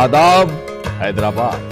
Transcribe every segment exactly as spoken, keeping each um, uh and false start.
आदाब हैदराबाद।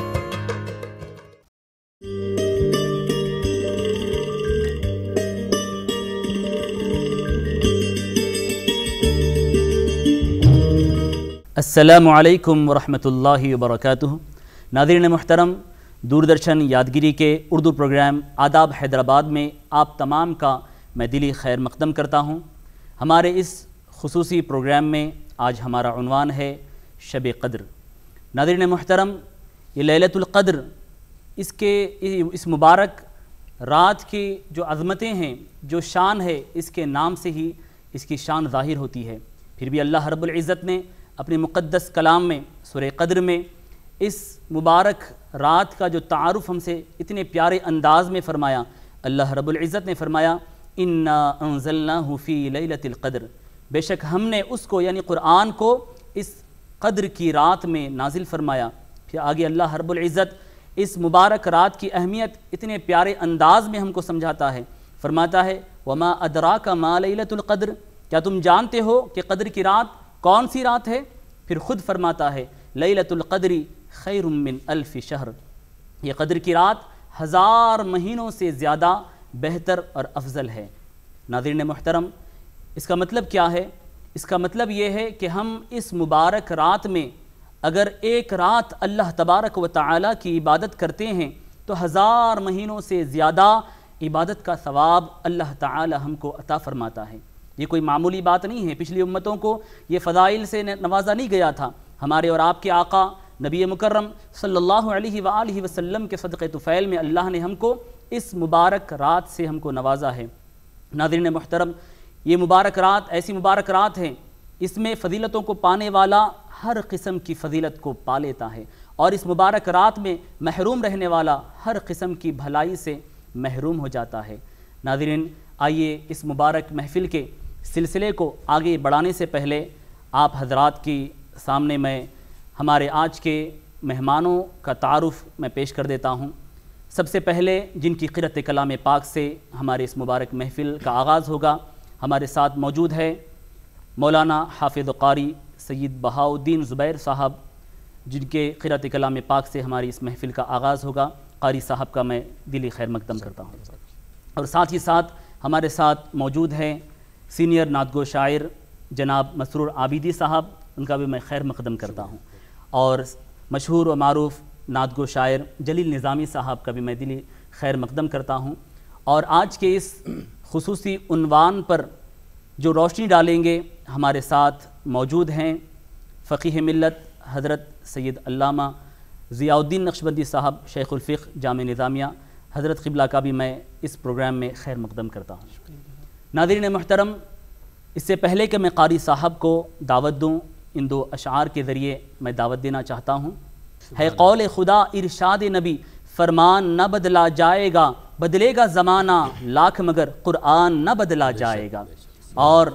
अस्सलामु अलैकुम वरहमतुल्लाहि वबरकातुहू। नाज़रीन मुहतरम, दूरदर्शन यादगिरी के उर्दू प्रोग्राम आदाब हैदराबाद में आप तमाम का मैं दिली खैर मक़दम करता हूँ। हमारे इस खुसूसी प्रोग्राम में आज हमारा उन्वान है शब क़द्र। नाज़रीन मुहतरम, ये लैलतुल क़द्र, इसके इस मुबारक रात की जो अज़मतें हैं, जो शान है, इसके नाम से ही इसकी शान ज़ाहिर होती है। फिर भी अल्लाह रब्बुल इज़्ज़त ने अपने मुक़द्दस कलाम में सूरह क़द्र में इस मुबारक रात का जो तारुफ़ हमसे इतने प्यारे अंदाज़ में फ़रमाया। अल्लाह रब्बुल इज़्ज़त ने फ़रमाया, इन्ना अंज़लनाहु फ़ी लैलतिल क़द्र, बेशक हमने उसको यानी क़ुरआन को इस क़द्र की रात में नाजिल फ़रमाया। फिर आगे अल्लाह रब्बुल इज़्ज़त इस मुबारक रात की अहमियत इतने प्यारे अंदाज़ में हमको समझाता है। फ़रमाता है, वमा अदराका मा लैलतुल क़द्र, क्या तुम जानते हो कि क़द्र की रात कौन सी रात है? फिर ख़ुद फरमाता है, लैलतुल क़द्री खैरुम मिन अल्फ़ि शहर, ये क़द्र की रात हज़ार महीनों से ज़्यादा बेहतर और अफजल है। नाज़रीन मुहतरम, इसका मतलब क्या है? इसका मतलब ये है कि हम इस मुबारक रात में अगर एक रात अल्लाह तबारक व तआला की इबादत करते हैं तो हज़ार महीनों से ज़्यादा इबादत का सवाब अल्लाह ताला हमको अता फ़रमाता है। ये कोई मामूली बात नहीं है। पिछली उम्मतों को ये फ़ज़ाइल से नवाजा नहीं गया था। हमारे और आपके आका नबी मुकर्रम सल्लल्लाहु अलैहि वआलिहि वसल्लम के सदक़े तुफ़ैल में अल्लाह ने हमको इस मुबारक रात से हमको नवाजा है। नाज़रीन मुहतरम, ये मुबारक रात ऐसी मुबारक रात है, इसमें फ़जीलतों को पाने वाला हर किस्म की फ़जीलत को पा लेता है और इस मुबारक रात में महरूम रहने वाला हर किस्म की भलाई से महरूम हो जाता है। नाज़रीन, आइए इस मुबारक महफ़िल के सिलसिले को आगे बढ़ाने से पहले आप हज़रात की सामने मैं हमारे आज के मेहमानों का तारुफ़ मैं पेश कर देता हूँ। सबसे पहले जिनकी क़िरत कलाम पाक से हमारे इस मुबारक महफ़िल का आगाज़ होगा, हमारे साथ मौजूद है मौलाना हाफ़िज़ क़ारी सैयद बहाउद्दीन ज़ुबैर साहब, जिनके क़िरत कलाम पाक से हमारी इस महफ़िल का आगाज़ होगा। क़ारी साहब का मैं दिली खैर मक़दम करता हूँ। और साथ ही साथ हमारे साथ मौजूद हैं सीनियर नातगो शायर जनाब मसरूर आबिदी साहब, उनका भी मैं खैर मक़दम करता हूँ। और मशहूर व मारूफ़ नातगो शायर जलील निज़ामी साहब का भी मैं दिली खैर मक़दम करता हूँ। और आज के इस खुसूसी उन्वान पर जो रोशनी डालेंगे, हमारे साथ मौजूद हैं फ़क़ीह मिल्लत हज़रत सैयद अल्लामा ज़ियाउद्दीन नक्शबंदी साहब, शेख़ुल फ़िक़्ह जामे निज़ामिया, हज़रत क़िबला का भी मैं इस प्रोग्राम में खैर मक़दम करता हूँ। नाज़रीन मुहतरम, इससे पहले कि मैं क़ारी साहब को दावत दूँ, इन दो अशआर के ज़रिए मैं दावत देना चाहता हूँ। है कौल खुदा इरशाद नबी, फरमान न बदला जाएगा, बदलेगा ज़माना लाख मगर क़ुरआन न बदला जाएगा। और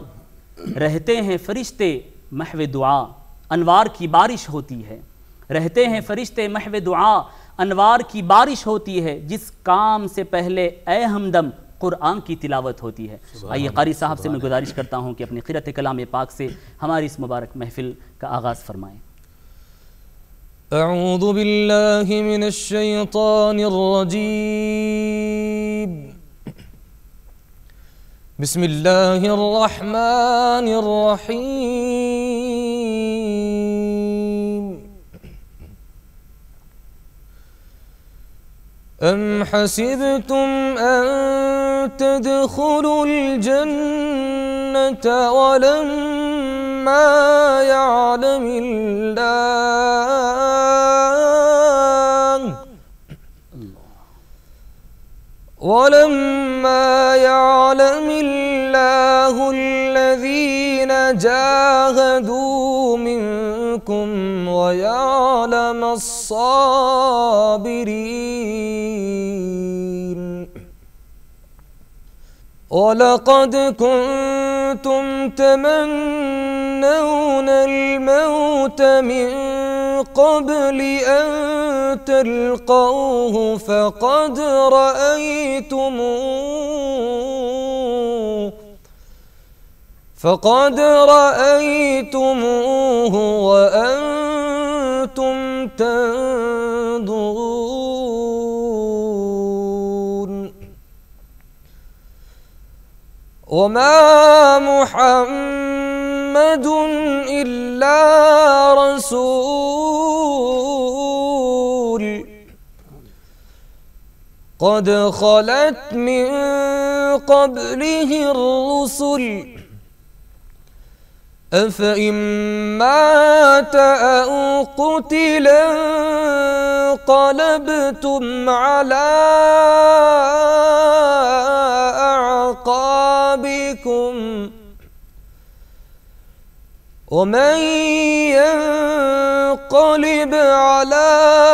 रहते हैं फ़रिश्ते महव दुआ, अनवार की बारिश होती है। रहते हैं फ़रिश्ते महव दुआ, अनवार की बारिश होती है। जिस काम से पहले ए हमदम क़ुरआन की तिलावत होती है। आइए क़ारी साहब से मैं गुजारिश करता हूँ कि अपनी क़िरत कलाम पाक से हमारी इस मुबारक महफ़िल का आगाज़ फरमाएँ। अऊज़ु बिल्लाहि मिनश शैतानिर रजीम, बिस्मिल्लाहिर रहमानिर रहीम। अम हसिबतुम अन तदखुलुल जन्नत वलम्मा यअलमिल्लाह वलम्मा यअलमिल्लाहु अल्लज़ीना जाहदू मिनकुम वयअलमस्साबिरीन। वलक़द कुन्तुम तमन्नौना अल-मौत मिन क़ब्लि अन तल्क़ौहु फ़क़द रअयतुमूहु फ़क़द रअयतुमूहु वअन्तुम تنظرون وما محمد إلا رسول قد خلت من قبله الرسل أفإن مات أو قتلا انقلبتم على أعقابكم ومن ينقلب على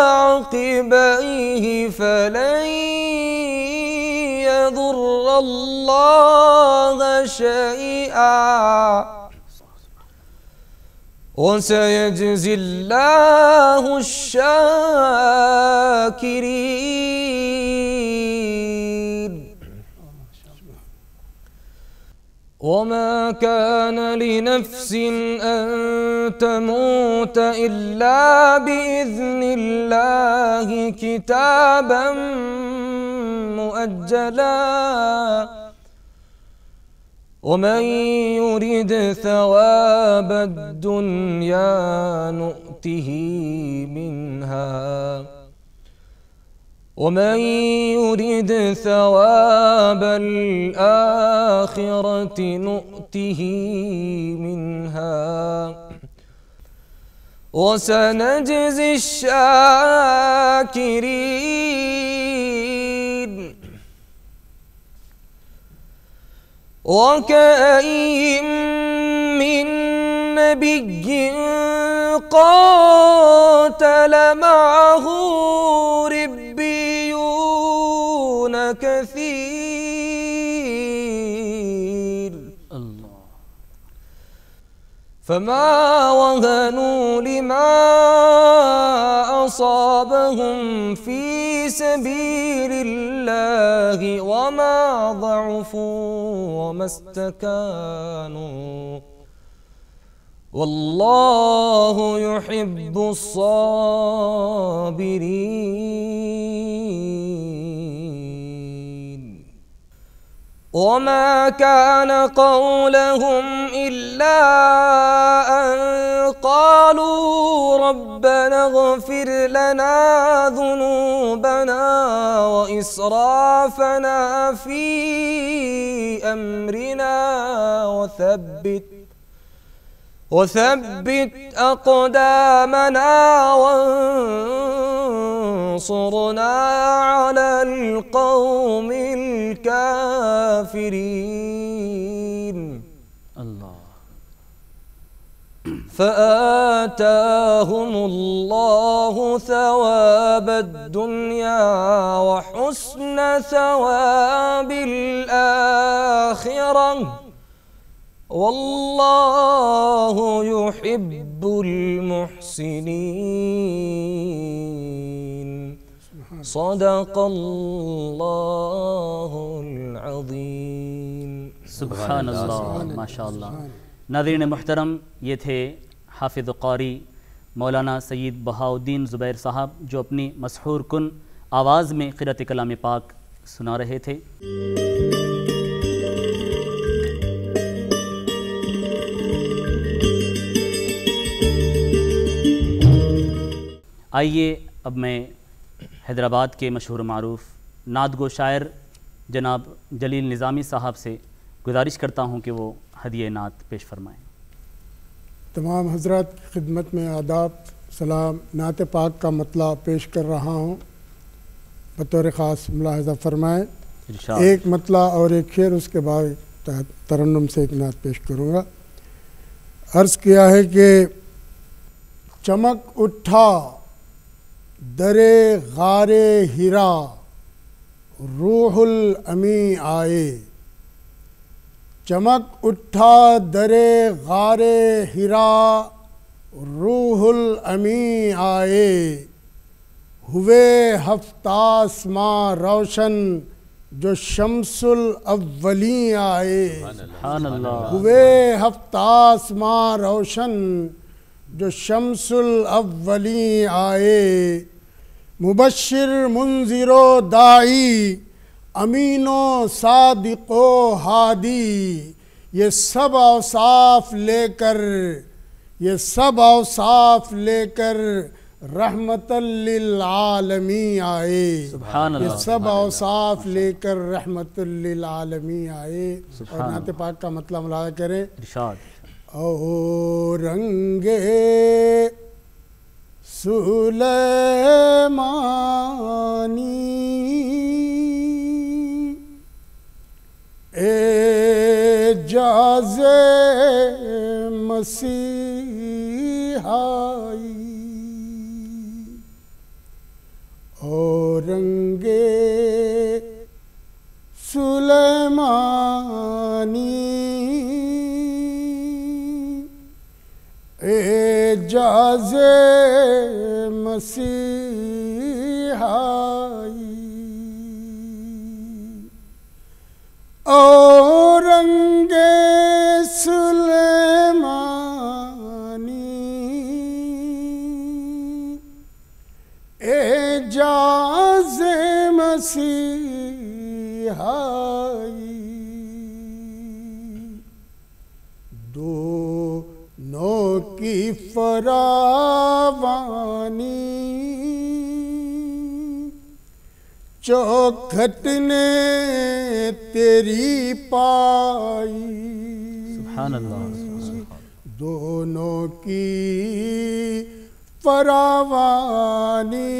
عقبيه فلن يضر الله شيئا وسيجزي الله الشاكرين وما كان لنفس أن تموت إلا بإذن الله كتابا مؤجلا ومن يرد ثواب الدنيا نؤته منها ومن يرد ثواب الآخرة نؤته منها وسنجزي الشاكرين وكأين من نبي قاتل معه ربيون كثير الله فما وهنوا لما أصابهم في سبيل الله وما ضعفوا وما استكانوا والله يحب الصابرين وما كان قولهم إلا أن قالوا ربنا اغفر لنا ذنوبنا وإسرافنا في أمرنا وثبت وثبت أقدامنا وانصرنا على القوم الكافرين الله فآتاهم الله ثواب الدنيا وحسن ثواب الآخرة والله يحب المحسنين صدق الله العظيم सुभान अल्लाह माशाअल्लाह। नाज़रीन मुहतरम, ये थे हाफिज़ क़ारी मौलाना सैयद बहाउद्दीन ज़ुबैर साहब जो अपनी मशहूर कुन आवाज़ में क़िरात कलाम पाक सुना रहे थे। आइए अब मैं हैदराबाद के मशहूर मारूफ़ नात गो शायर जनाब जलील निज़ामी साहब से गुजारिश करता हूँ कि वो हदिये नात पेश फरमाएँ। तमाम हज़रात की खिदमत में आदाब सलाम। नात पाक का मतला पेश कर रहा हूँ, बतौर ख़ास मुलाहज़ा फरमाएँ। एक मतला और एक शेर, उसके बाद तरन्नुम से एक नात पेश करूँगा। अर्ज़ किया है कि चमक उठा दरे गारे हिरा रूहुल अमी आए। चमक उठा दरे गारे हिरा रूहुल अमी आए। हुए हफ्तासमां रोशन जो शम्सुल अव्वली आए। सुभान अल्लाह। हुए हफ्तासमां रोशन جو شمس الاولین آئے، مبشر منذر و داعی، امین و صادق و ہادی، یہ سب اوصاف لے کر یہ سب اوصاف لے کر رحمت للعالمین آئے، سبحان اللہ، یہ سب اوصاف لے کر رحمت للعالمین آئے۔ اور نعت پاک کا مطلب ملاحظہ کریں، ارشاد او رنگے سلیمانی اعجاز مسیحائی، او رنگے سلیمانی اعجاز مسیحائی، او رنگ سلیمانی اعجاز مسیحائی، دونوں کی فراوانی چوکھٹ نے تیری پائی، سبحان اللہ، دونوں کی فراوانی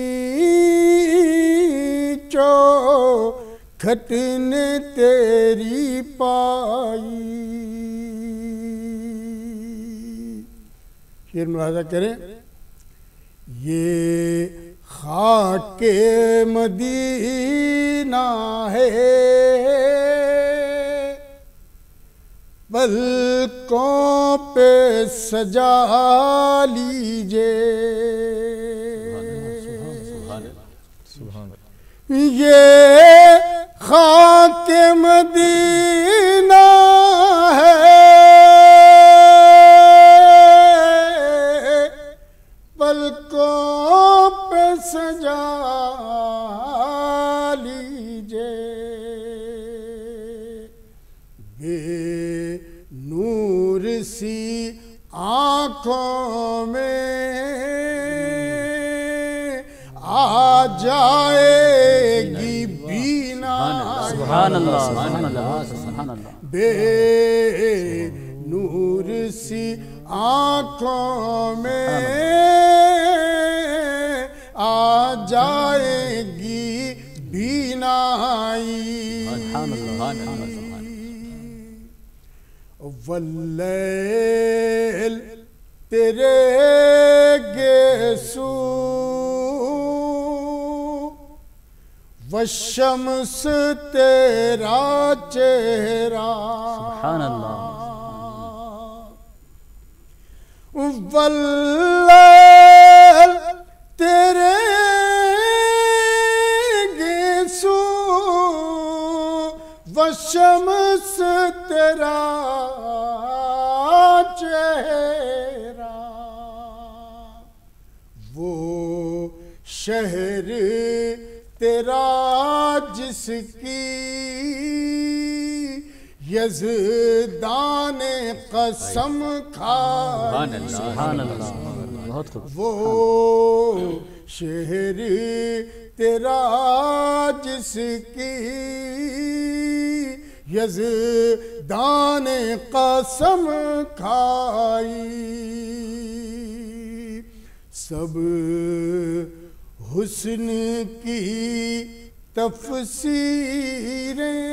چوکھٹ نے تیری پائی۔ شعر ملاحظہ کریں، یہ خاک مدینہ ہے پلکوں پہ سجا لیجے، یہ خاک مدینہ ہے پلکوں پہ سجا لیجے، بے نور سی آنکھوں میں آ جائے گی بینا، سبحان اللہ، سبحان اللہ، سبحان اللہ، بے نور سی آنکھوں میں آ جائے گی بینائی، واللیل تیرے گیسو والشمس تیرا چہرہ، سبحان اللہ، واللیل تیرے گیسو والشمس تیرا چہرہ، وہ شہر تیرا جس کی یزدان قسم کھائی، سبحان اللہ، بہت خوب، وہ شہر تیرا جس کی یزدان قسم کھائی، سب حسن کی تفسیریں،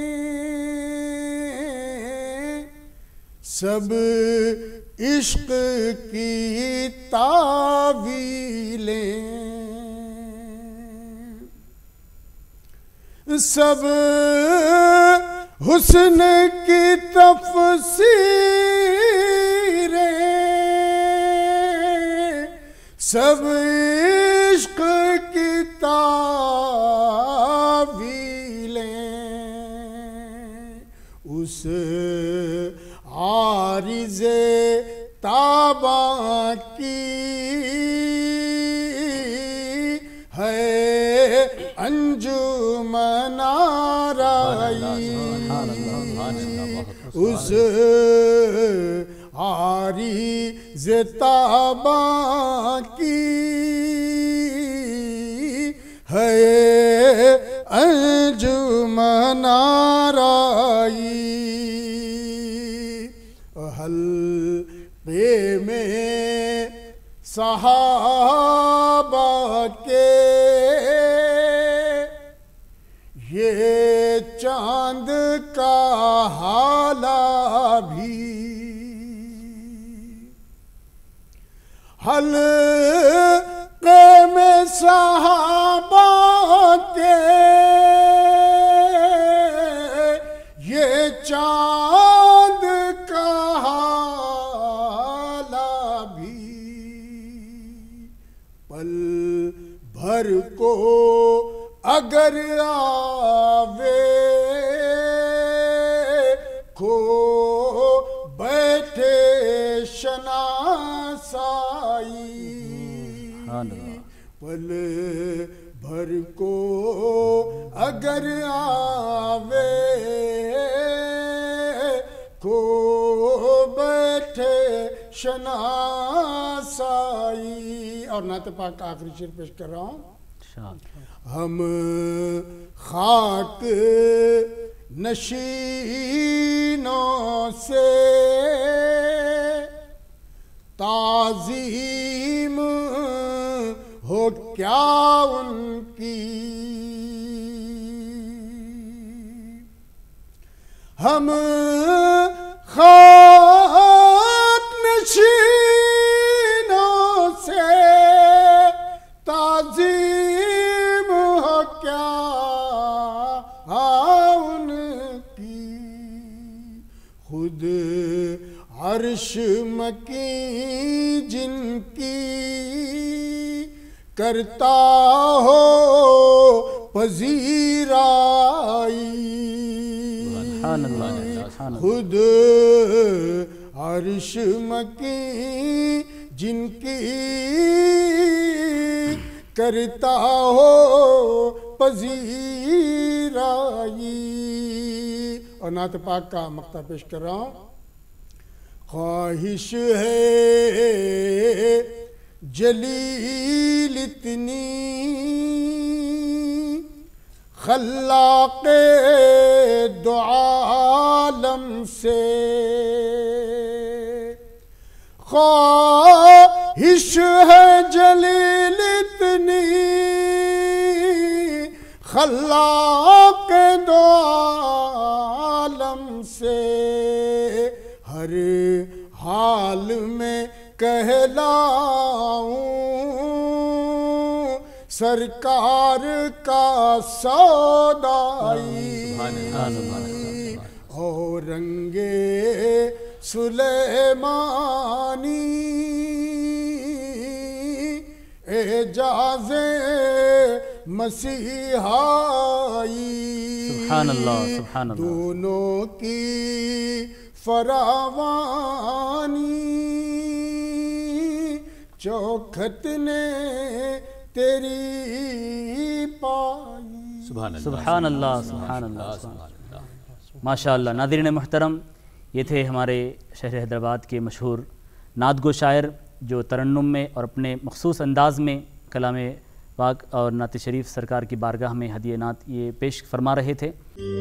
سب عشق کی تعویلیں، سب حسن کی تفسیریں، سب عشق کی تعویلیں، اس عارض تاباں کی کی ہے انجمن آرائی، اس عارض تاباں کی ہے انجمن آرائی، حلقے میں صحابہ کے یہ چاند کا حالہ بھی، حلقے میں صحابہ کے یہ چاند کا حالہ بھی، پل بھر کو اگر آوے کھو بیٹھے شناسائی، پل بھر کو اگر آوے کھو بیٹھے شناسائی۔ اور نعت پاک کا آخری شعر پیش کر رہا ہوں۔ ہم خاک نشینوں سے تعظیم ہو کیا ان کی، ہم خاک نشینوں سے تعظیم ہو کیا ان کی، خود عرش مکیں جن کی کرتا ہو پذیرائی، خود عرش مکیں جن کی کرتا ہو پذیرائی۔ اور نعت پاک کا مقطع پیش کر رہا ہوں۔ خواہش ہے جلیل اتنی خلاق دو عالم سے، خواہش ہے جلیل اتنی خلاق دو عالم سے، ہر حال میں کہلاؤں سرکار کا سودائی، اور رنگ سلیمانی اعجاز مسیحائی، سبحان اللہ سبحان اللہ، دونوں کی فراوانی چوکھٹ نے تیری پائی۔ سبحان اللہ سبحان اللہ سبحان اللہ۔ ماشاء اللہ۔ ناظرین محترم، یہ تھے ہمارے شہر حیدرآباد کے مشہور نعت گو شاعر جو ترنم میں اور اپنے مخصوص انداز میں کلام پاک اور نعت شریف سرکار کی بارگاہ میں ہدیہ نعت یہ پیش فرما رہے تھے۔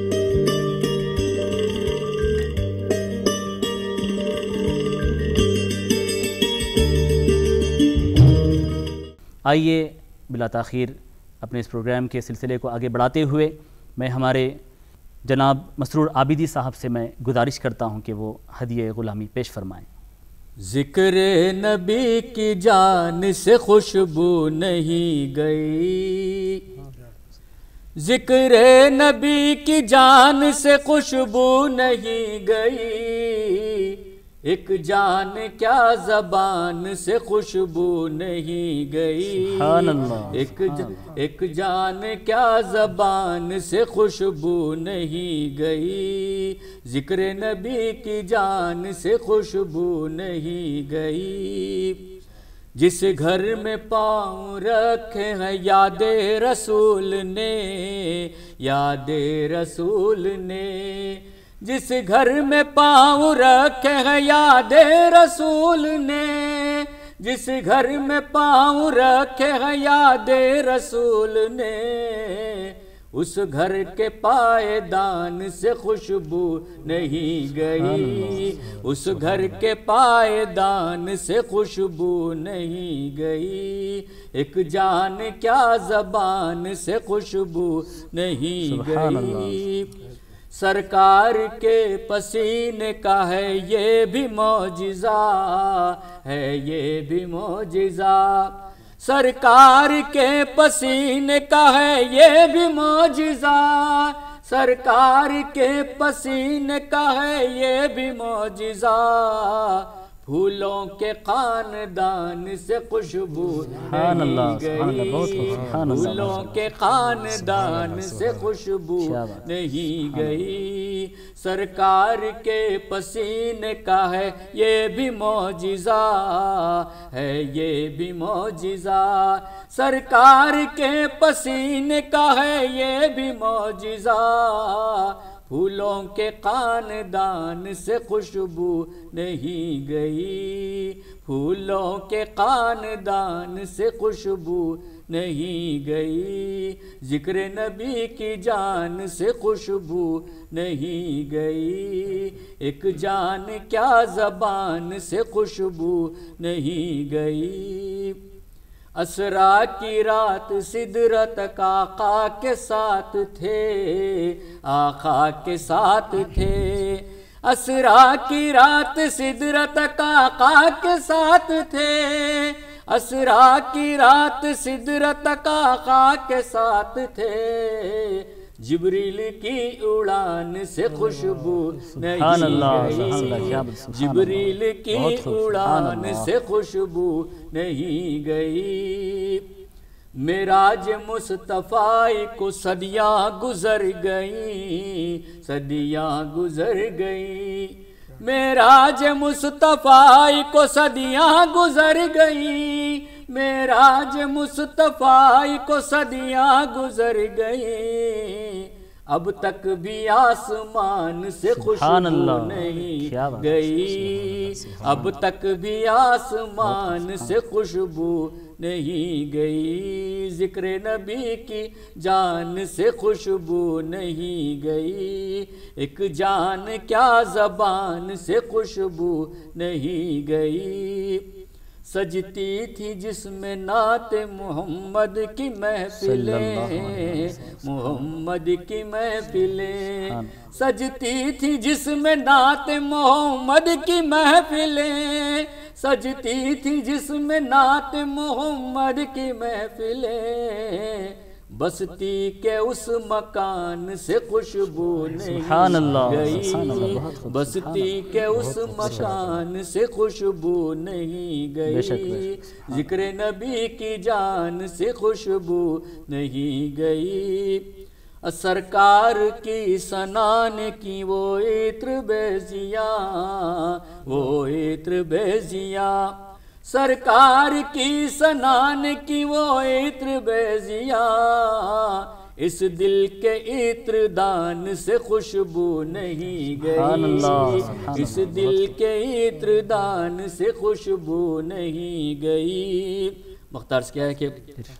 آئیے بلا تاخیر اپنے اس پروگرام کے سلسلے کو آگے بڑھاتے ہوئے میں ہمارے جناب مسرور عابدی صاحب سے میں گزارش کرتا ہوں کہ وہ ہدیہ غلامی پیش فرمائیں۔ ذکر نبی کی جان سے خوشبو نہیں گئی، ذکر نبی کی جان سے خوشبو نہیں گئی، ایک جان کیا زبان سے خوشبو نہیں گئی، ایک ایک جان کیا زبان سے خوشبو نہیں گئی، ذکر نبی کی جان سے خوشبو نہیں گئی، جس گھر میں پاؤں رکھے ہیں یاد رسول نے، یاد رسول نے، جس گھر میں پاؤں رکھے ہیں یاد رسول نے، جس گھر میں پاؤں رکھے ہیں یاد رسول نے، اس گھر کے پائے دان سے خوشبو نہیں گئی، اس گھر کے پائے دان سے خوشبو نہیں گئی، ایک جان کیا زبان سے خوشبو نہیں گئی، سرکار کے پسینے کا ہے یہ بھی معجزہ، ہے یہ بھی معجزہ، سرکار کے پسینے کا ہے یہ بھی معجزہ، سرکار کے پسینے کا ہے یہ بھی معجزہ، پھولوں کے خاندان سے خوشبو نہیں گئی، پھولوں کے خاندان سے خوشبو نہیں گئی، سرکار کے پسینے کا ہے یہ بھی معجزہ، ہے یہ بھی معجزہ، سرکار کے پسینے کا ہے یہ بھی معجزہ، پھولوں کے خاندان سے خوشبو نہیں گئی، پھولوں کے خاندان سے خوشبو نہیں گئی، ذکر نبی کی جان سے خوشبو نہیں گئی، ایک جان کیا زبان سے خوشبو نہیں گئی، اسرا کی رات سدرت کا آقا کے ساتھ تھے، آقا کے ساتھ تھے، اسرا کی رات سدرت کا آقا کے ساتھ تھے، اسرا کی رات سدرت کا آقا کے ساتھ تھے، جبریل کی اڑان سے خوشبو نہیں گئی، جبریل کی اڑان سے خوشبو نہیں گئی، معراج مصطفیٰ کو صدیاں گزر گئیں، صدیاں گزر گئیں، معراج مصطفیٰ کو صدیاں گزر گئیں، معراج مصطفیٰ کو صدیاں گزر گئیں، اب تک بھی آسمان سے خوشبو نہیں گئی، اب تک بھی آسمان سے خوشبو نہیں گئی، ذکر نبی کی جان سے خوشبو نہیں گئی، ایک جان کیا زبان سے خوشبو نہیں گئی، سجتی تھی جس میں نعت محمد کی محفلیں، محمد کی محفلیں، سجتی تھی جس میں نعت محمد کی محفلیں، سجتی تھی جس میں نعت محمد کی محفلیں، بستی کے اس مکان سے خوشبو نہیں گئی، بستی کے اس مکان سے خوشبو نہیں گئی، ذکر نبی کی جان سے خوشبو نہیں گئی، سرکار کی سنان کی وہ عطر بیزیاں، وہ عطر بیزیاں، سرکار کی سنان کی وہ عطر بیزیاں، اس دل کے عطر دان سے خوشبو نہیں گئی، اس دل کے عطر دان سے خوشبو نہیں گئی، مختار سے کیا ہے کہ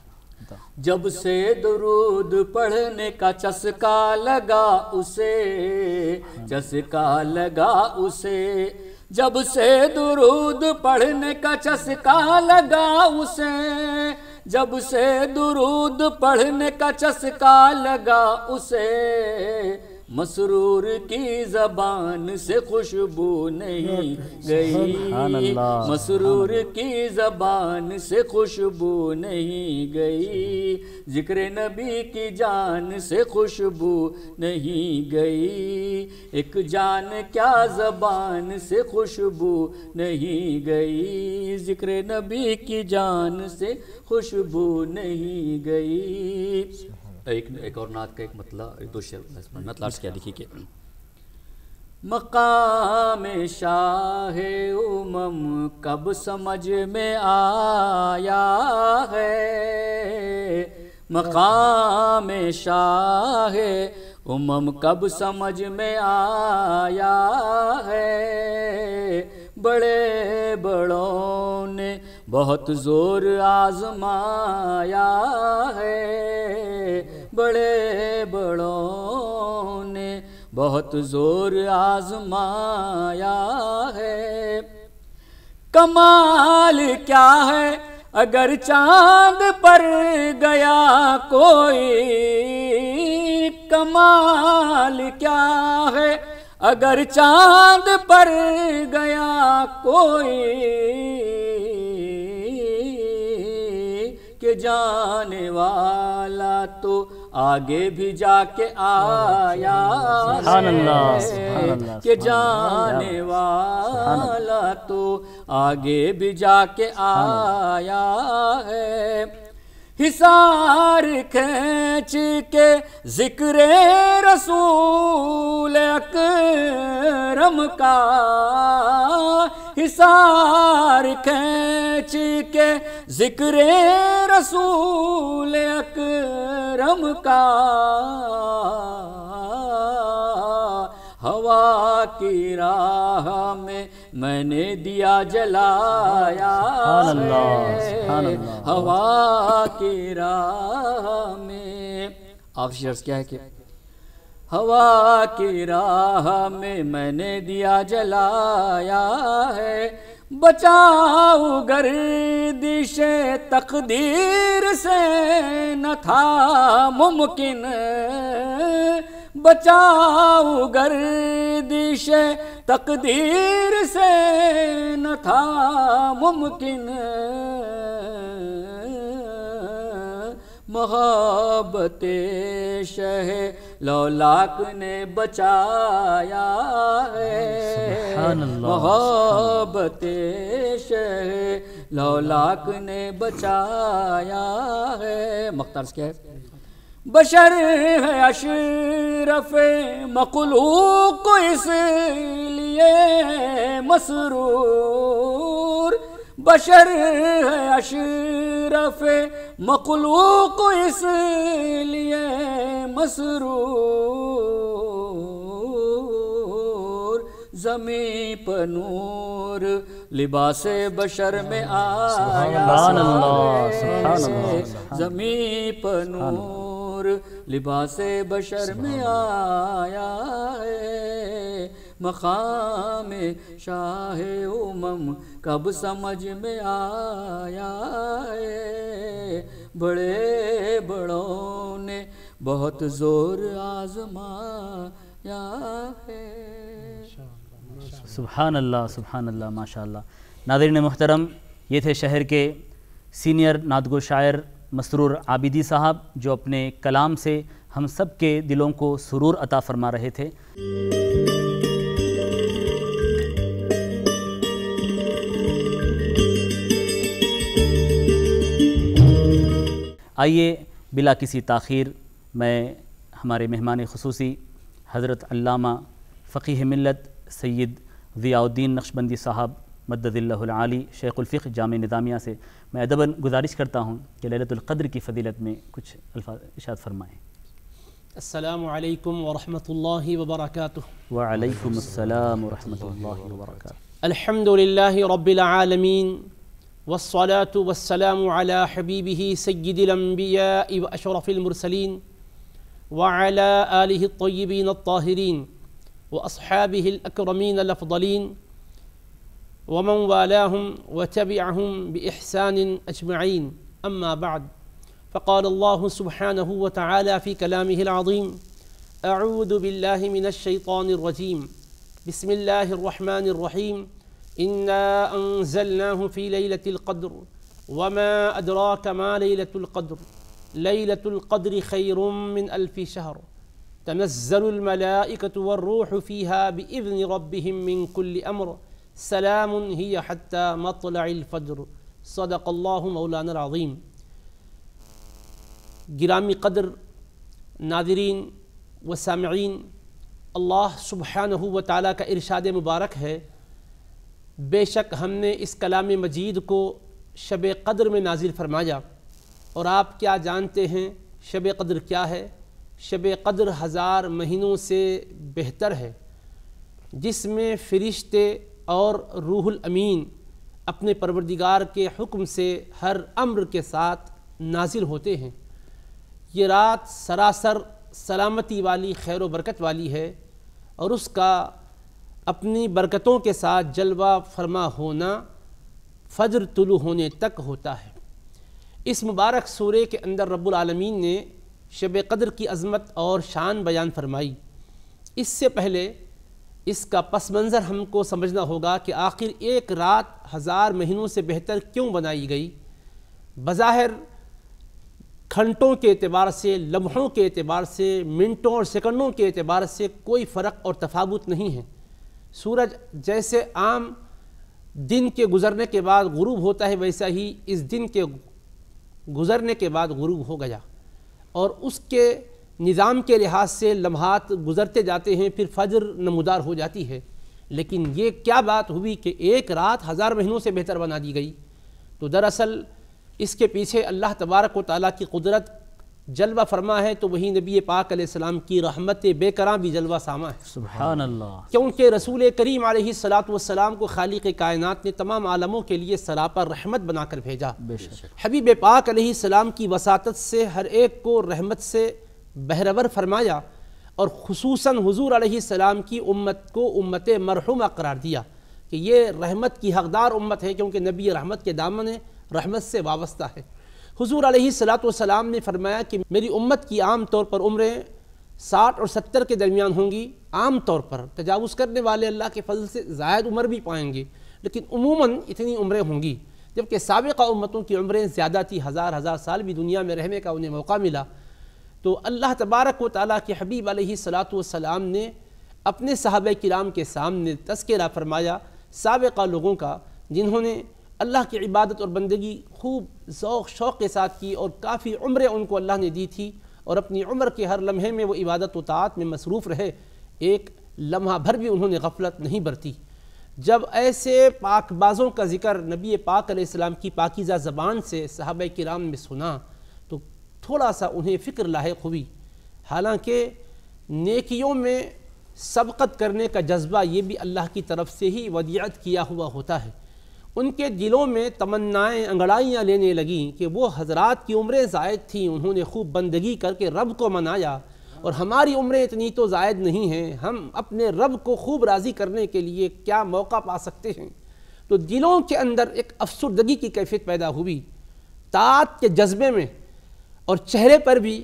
جب سے درود پڑھنے کا چسکا لگا اسے، چسکا لگا اسے، جب سے درود پڑھنے کا چسکا لگا اسے، جب سے درود پڑھنے کا چسکا لگا اسے، مسرور کی زبان سے خوشبو نہیں گئی، مسرور کی زبان سے خوشبو نہیں گئی، ذکر نبی کی جان سے خوشبو نہیں گئی، ایک جان کیا زبان سے خوشبو نہیں گئی، ذکر نبی کی جان سے خوشبو نہیں گئی۔ ایک ایک اور نعت کا ایک مطلب ایک دو شعر نعت لارس کیا لکھی کہ مقام شاہ امم کب سمجھ میں آیا ہے، مقام شاہ امم کب سمجھ میں آیا ہے، بڑے بڑوں نے بہت زور آزمایا ہے، بڑے بڑوں نے بہت زور آزمایا ہے، کمال کیا ہے اگر چاند پر گیا کوئی، کمال کیا ہے اگر چاند پر گیا کوئی، کہ جانے والا تو آگے بھی جا کے آیا ہے، کہ جانے والا تو آگے بھی جا کے آیا ہے، حصار کھینچ کے ذکر رسول اکرم کا، حصار کھینچ کے ذکر رسول اکرم کا، ہوا کی راہ میں میں نے دیا جلایا ہے، ہوا کی راہ میں، آپ شرط کیا ہے کہ ہوا کی راہ میں میں نے دیا جلایا ہے، بچاؤ گردش تقدیر سے نہ تھا ممکن، بچاؤ گردش تقدیر سے نہ تھا ممکن، محبت شہ لولاک نے بچایا ہے، محبت شہ لولاک نے بچایا ہے، مختار کیا ہے، بشر ہے اشرف مخلوق اس لیے مسرور، بشر ہے اشرف مخلوق اس لیے مسرور، زمین پر نور لباس بشر میں آیا ہے، زمین پر نور لباس بشر میں آیا ہے، مقام شاہ امم کب سمجھ میں آیا ہے، بڑے بڑوں نے بہت زور آزمایا ہے۔ سبحان اللہ سبحان اللہ ماشاء اللہ۔ ناظرین محترم، یہ تھے شہر کے سینئر نعت گو شاعر مسرور عابدی صاحب، جو اپنے کلام سے ہم سب کے دلوں کو سرور عطا فرما رہے تھے۔ آئیے بلا کسی تاخیر میں ہمارے مہمان خصوصی حضرت علامہ فقیہ ملت سید ضیاء الدین نقشبندی صاحب مدد اللہ العالی شیخ الفقہ جامع نظامیہ سے میں ادباً گزارش کرتا ہوں کہ لیلۃ القدر کی فضیلت میں کچھ الفاظ ارشاد فرمائیں۔ السلام علیکم ورحمۃ اللہ وبرکاتہ۔ وعلیکم السلام ورحمۃ اللہ وبرکاتہ۔ الحمد للہ رب العالمین والصلاة والسلام على حبیبہ سید الانبیاء واشرف المرسلین وعلى آلہ الطیبین الطاہرین واصحابہ الاکرمین الافضلین ومن والاهم وتبعهم بإحسان أجمعين، أما بعد، فقال الله سبحانه وتعالى في كلامه العظيم: أعوذ بالله من الشيطان الرجيم، بسم الله الرحمن الرحيم، إنا أنزلناه في ليلة القدر وما أدراك ما ليلة القدر، ليلة القدر خير من ألف شهر، تنزل الملائكة والروح فيها بإذن ربهم من كل أمر، سلام هي حتى مطلع الفجر، صدق اللہ مولانا العظیم۔ گرامی قدر ناظرین و سامعین، اللہ سبحانہ و تعالیٰ کا ارشاد مبارک ہے، بے شک ہم نے اس کلام مجید کو شب قدر میں نازل فرمایا، اور آپ کیا جانتے ہیں شب قدر کیا ہے؟ شب قدر ہزار مہینوں سے بہتر ہے، جس میں فرشتے اور روح الامین اپنے پروردگار کے حکم سے ہر امر کے ساتھ نازل ہوتے ہیں۔ یہ رات سراسر سلامتی والی، خیر و برکت والی ہے، اور اس کا اپنی برکتوں کے ساتھ جلوہ فرما ہونا فجر طلوع ہونے تک ہوتا ہے۔ اس مبارک سورے کے اندر رب العالمین نے شب قدر کی عظمت اور شان بیان فرمائی۔ اس سے پہلے اس کا پس منظر ہم کو سمجھنا ہوگا کہ آخر ایک رات ہزار مہینوں سے بہتر کیوں بنائی گئی؟ بظاہر گھنٹوں کے اعتبار سے، لمحوں کے اعتبار سے، منٹوں اور سیکنڈوں کے اعتبار سے کوئی فرق اور تفاوت نہیں ہے۔ سورج جیسے عام دن کے گزرنے کے بعد غروب ہوتا ہے، ویسا ہی اس دن کے گزرنے کے بعد غروب ہو گیا، اور اس کے نظام کے لحاظ سے لمحات گزرتے جاتے ہیں، پھر فجر نمودار ہو جاتی ہے۔ لیکن یہ کیا بات ہوئی کہ ایک رات ہزار مہینوں سے بہتر بنا دی گئی؟ تو دراصل اس کے پیچھے اللہ تبارک و تعالیٰ کی قدرت جلوہ فرما ہے، تو وہی نبی پاک علیہ السلام کی رحمت بے کراں بھی جلوہ ساما ہے۔ سبحان اللہ۔ کیونکہ رسول کریم علیہ الصلاۃ والسلام کو خالق کائنات نے تمام عالموں کے لیے سراپا رحمت بنا کر بھیجا۔ بے شک حبیب پاک علیہ السلام کی وساطت سے ہر ایک کو رحمت سے بہرور فرمایا، اور خصوصاً حضور علیہ السلام کی امت کو امت مرحومہ قرار دیا کہ یہ رحمت کی حقدار امت ہے، کیونکہ نبی رحمت کے دامن رحمت سے وابستہ ہے۔ حضور علیہ الصلاۃ والسلام نے فرمایا کہ میری امت کی عام طور پر عمریں ساٹھ اور ستر کے درمیان ہوں گی، عام طور پر تجاوز کرنے والے اللہ کے فضل سے زائد عمر بھی پائیں گے، لیکن عموماً اتنی عمریں ہوں گی، جبکہ سابقہ امتوں کی عمریں زیادہ تھی، ہزار ہزار سال بھی دنیا میں رہنے کا انہیں موقع ملا۔ تو اللہ تبارک و تعالیٰ کے حبیب علیہ الصلاۃ والسلام نے اپنے صحابہ کرام کے سامنے تذکرہ فرمایا سابقہ لوگوں کا، جنہوں نے اللہ کی عبادت اور بندگی خوب ذوق شوق کے ساتھ کی، اور کافی عمریں ان کو اللہ نے دی تھی، اور اپنی عمر کے ہر لمحے میں وہ عبادت و طاعت میں مصروف رہے، ایک لمحہ بھر بھی انہوں نے غفلت نہیں برتی۔ جب ایسے پاک بازوں کا ذکر نبی پاک علیہ السلام کی پاکیزہ زبان سے صحابہ کرام میں سنا تو تھوڑا سا انہیں فکر لاحق ہوئی۔ حالانکہ نیکیوں میں سبقت کرنے کا جذبہ یہ بھی اللہ کی طرف سے ہی ودیعت کیا ہوا ہوتا ہے۔ ان کے دلوں میں تمنائیں انگڑائیاں لینے لگیں کہ وہ حضرات کی عمریں زائد تھیں، انہوں نے خوب بندگی کر کے رب کو منایا، اور ہماری عمریں اتنی تو زائد نہیں ہیں، ہم اپنے رب کو خوب راضی کرنے کے لیے کیا موقع پا سکتے ہیں۔ تو دلوں کے اندر ایک افسردگی کی کیفیت پیدا ہوئی، طاعت کے جذبے میں، اور چہرے پر بھی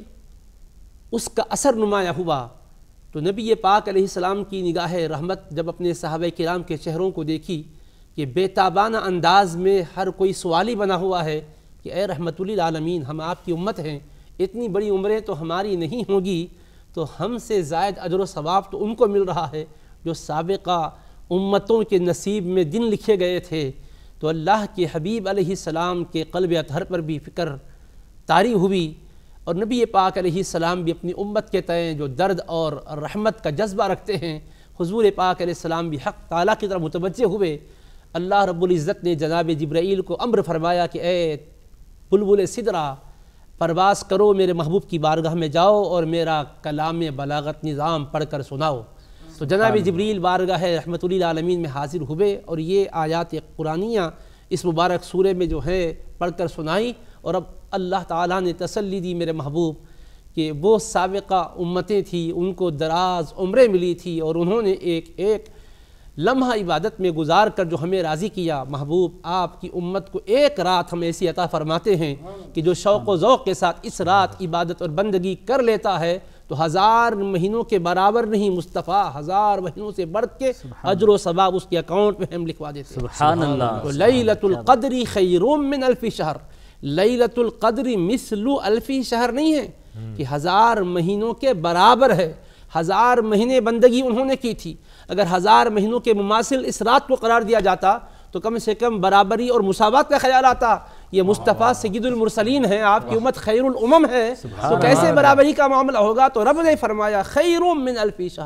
اس کا اثر نمایاں ہوا۔ تو نبی پاک علیہ السلام کی نگاہ رحمت جب اپنے صحابہ کرام کے چہروں کو دیکھی کہ بے تابانہ انداز میں ہر کوئی سوالی بنا ہوا ہے کہ اے رحمت للعالمین، ہم آپ کی امت ہیں، اتنی بڑی عمریں تو ہماری نہیں ہوگی، تو ہم سے زائد اجر و ثواب تو ان کو مل رہا ہے جو سابقہ امتوں کے نصیب میں دن لکھے گئے تھے۔ تو اللہ کے حبیب علیہ السلام کے قلب اطہر پر بھی فکر طاری ہوئی، اور نبی پاک علیہ السلام بھی اپنی امت کے تئیں جو درد اور رحمت کا جذبہ رکھتے ہیں، حضور پاک علیہ السلام بھی حق تعالیٰ کی طرف متوجہ ہوئے۔ اللہ رب العزت نے جناب جبرائیل کو امر فرمایا کہ اے بلبل سدرہ، پرواز کرو، میرے محبوب کی بارگاہ میں جاؤ اور میرا کلام بلاغت نظام پڑھ کر سناؤ۔ تو جناب جبریل بارگاہ رحمت للعالمین میں حاضر ہوئے، اور یہ آیات قرآنیہ اس مبارک سورے میں جو ہے پڑھ کر سنائی، اور اب اللہ تعالیٰ نے تسلی دی میرے محبوب کہ وہ سابقہ امتیں تھیں، ان کو دراز عمریں ملی تھی، اور انہوں نے ایک ایک لمحہ عبادت میں گزار کر جو ہمیں راضی کیا۔ محبوب آپ کی امت کو ایک رات ہم ایسی عطا فرماتے ہیں کہ جو شوق و ذوق کے ساتھ اس رات عبادت اور بندگی کر لیتا ہے تو ہزار مہینوں کے برابر نہیں، مصطفیٰ ہزار مہینوں سے بڑھ کے اجر و ثواب اس کے اکاؤنٹ میں ہم لکھوا دیتے ہیں۔ سبحان اللہ۔ تو لیلۃ القدر خیر من الف شہر، لیلۃ القدر مثل الف شہر نہیں ہے کہ ہزار مہینوں کے برابر ہے۔ ہزار مہینے بندگی انہوں نے کی تھی، اگر ہزار مہینوں کے مماثل اس رات کو قرار دیا جاتا تو کم سے کم برابری اور مساوات کا خیال آتا۔ یہ مصطفیٰ سید المرسلین ہیں، آپ کی امت خیر الامم ہے، تو کیسے برابری کا معاملہ ہوگا؟ تو رب نے فرمایا خیر من الف شہر،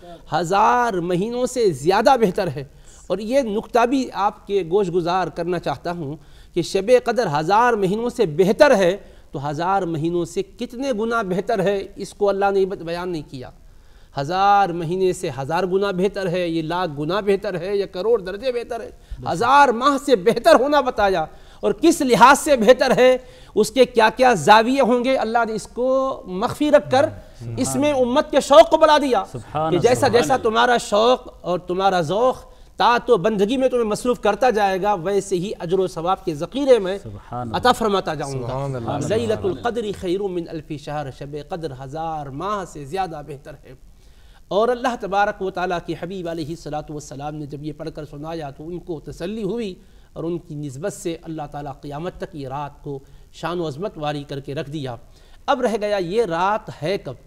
ہزار مہینوں سے زیادہ بہتر ہے۔ اور یہ نکتہ بھی آپ کے گوش گزار کرنا چاہتا ہوں کہ شب قدر ہزار مہینوں سے بہتر ہے تو ہزار مہینوں سے کتنے گنا بہتر ہے اس کو اللہ نے بیان نہیں کیا۔ ہزار مہینے سے ہزار گنا بہتر ہے، یہ لاکھ گنا بہتر ہے، یا کروڑ درجے بہتر ہے، ہزار ماہ سے بہتر ہونا بتایا۔ اور کس لحاظ سے بہتر ہے، اس کے کیا کیا زاویے ہوں گے، اللہ نے اس کو مخفی رکھ کر اس میں امت کے شوق کو بڑھا دیا کہ جیسا جیسا تمہارا شوق اور تمہارا ذوق طاعت و بندگی میں تمہیں مصروف کرتا جائے گا، ویسے ہی اجر و ثواب کے ذخیرے میں عطا فرماتا جاؤں گا۔ لیلۃ القدر خیر من الف شہر، شب قدر ہزار ماہ سے زیادہ بہتر ہے۔ اور اللہ تبارک و تعالیٰ کے حبیب علیہ الصلوۃ والسلام نے جب یہ پڑھ کر سنایا تو ان کو تسلی ہوئی، اور ان کی نسبت سے اللہ تعالیٰ قیامت تک یہ رات کو شان و عظمت والی کر کے رکھ دیا۔ اب رہ گیا یہ رات ہے کب؟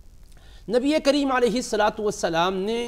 نبی کریم علیہ الصلوۃ والسلام نے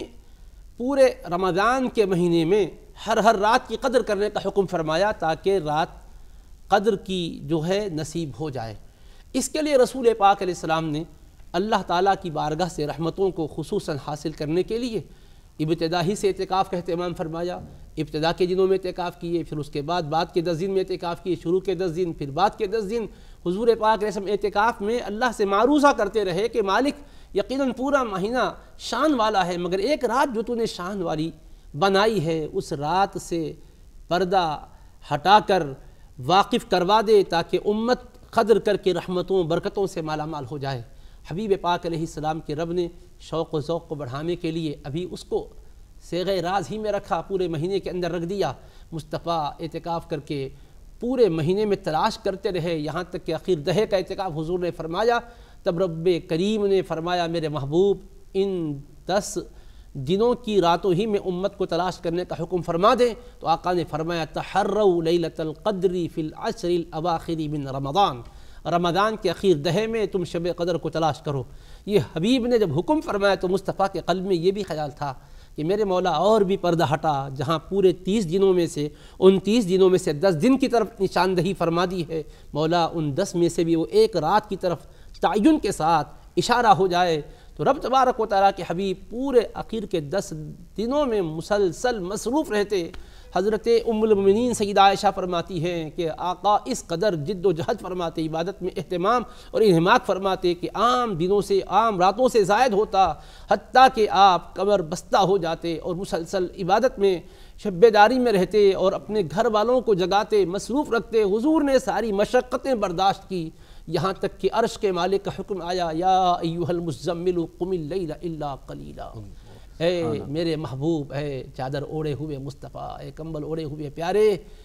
پورے رمضان کے مہینے میں ہر ہر رات کی قدر کرنے کا حکم فرمایا تاکہ رات قدر کی جو ہے نصیب ہو جائے۔ اس کے لیے رسول پاک علیہ السلام نے اللہ تعالیٰ کی بارگاہ سے رحمتوں کو خصوصاً حاصل کرنے کے لیے ابتدا ہی سے اعتکاف کا اہتمام فرمایا۔ ابتدا کے دنوں میں اعتکاف کیے، پھر اس کے بعد بعد کے دس دن میں اعتکاف کیے، شروع کے دس دن، پھر بعد کے دس دن۔ حضور پاک علیہ السلام اعتکاف میں اللہ سے معروضہ کرتے رہے کہ مالک یقیناً پورا مہینہ شان والا ہے، مگر ایک رات جو تو نے شان والی بنائی ہے اس رات سے پردہ ہٹا کر واقف کروا دے تاکہ امت قدر کر کے رحمتوں برکتوں سے مالا مال ہو جائے۔ حبیب پاک علیہ السلام کے رب نے شوق و ذوق کو بڑھانے کے لیے ابھی اس کو صیغہ راز ہی میں رکھا، پورے مہینے کے اندر رکھ دیا۔ مصطفیٰ اعتکاف کر کے پورے مہینے میں تلاش کرتے رہے، یہاں تک کہ آخر دہے کا اعتکاف حضور نے فرمایا۔ تب رب کریم نے فرمایا میرے محبوب ان دس دنوں کی راتوں ہی میں امت کو تلاش کرنے کا حکم فرما دیں، تو آقا نے فرمایا تحروا لیلۃ القدر فی العشر الاواخر من رمضان، رمضان کے اخیر دہے میں تم شب قدر کو تلاش کرو۔ یہ حبیب نے جب حکم فرمایا تو مصطفیٰ کے قلب میں یہ بھی خیال تھا کہ میرے مولا اور بھی پردہ ہٹا، جہاں پورے تیس دنوں میں سے انتیس دنوں میں سے دس دن کی طرف نشاندہی فرما دی ہے، مولا ان دس میں سے بھی وہ ایک رات کی طرف تعین کے ساتھ اشارہ ہو جائے۔ تو رب تبارک و تعالیٰ کے حبیب پورے اخیر کے دس دنوں میں مسلسل مصروف رہتے۔ حضرت ام المؤمنین سیدہ عائشہ فرماتی ہیں کہ آقا اس قدر جد و جہد فرماتے، عبادت میں اہتمام اور انہماک فرماتے کہ عام دنوں سے عام راتوں سے زائد ہوتا، حتیٰ کہ آپ کمر بستہ ہو جاتے اور مسلسل عبادت میں شب بیداری میں رہتے اور اپنے گھر والوں کو جگاتے، مصروف رکھتے۔ حضور نے ساری مشقتیں برداشت کی، یہاں تک کہ عرش کے مالک کا حکم آیا یا ایھا المزمل قم اللیل الا قلیلا، اے میرے محبوب، اے چادر اوڑے ہوئے مصطفیٰ، اے کمبل اوڑے ہوئے پیارے،